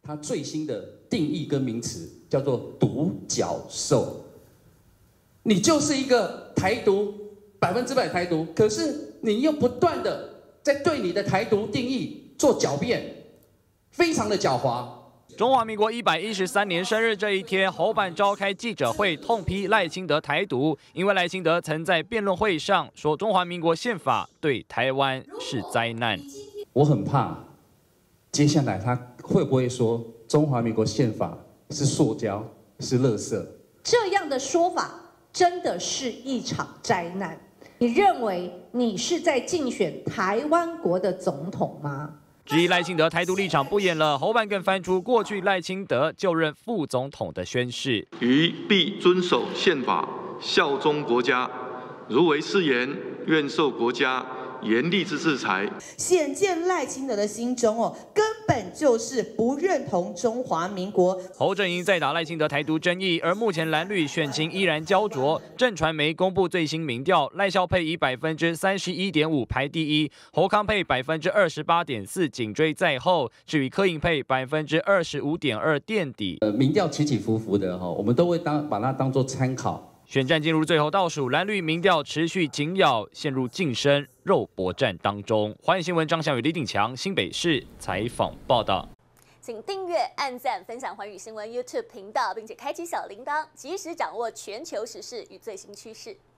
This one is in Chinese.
它最新的定义跟名词叫做独角兽。你就是一个台独100%台独，可是你又不断的在对你的台独定义做狡辩，非常的狡猾。 中华民国113年生日这一天，侯办召开记者会，痛批赖清德台独，因为赖清德曾在辩论会上说中华民国宪法对台湾是灾难。 我很怕，接下来他会不会说中华民国宪法是塑胶，是垃圾？ 这样的说法真的是一场灾难。你认为你是在竞选台湾国的总统吗？ 质疑赖清德台独立场不演了，侯办更翻出过去赖清德就任副总统的宣誓， 于必遵守宪法，效忠国家，如违誓言，愿受国家严厉之制裁。 显见赖清德的心中根本就是不认同中华民国。 侯阵营在打赖清德台独争议，而目前蓝绿选情依然焦灼。正传媒公布最新民调，赖萧配以31.5%排第一，侯康配28.4%紧追在后，至于柯银配25.2%垫底。 民调起起伏伏的我们都会把它当作参考。 选战进入最后倒数，蓝绿民调持续紧咬，陷入晋升肉搏战当中。欢迎新闻张翔与李鼎强新北市采访报道。 请订阅、按赞、分享寰宇新闻 YouTube 频道，并且开启小铃铛，及时掌握全球时事与最新趋势。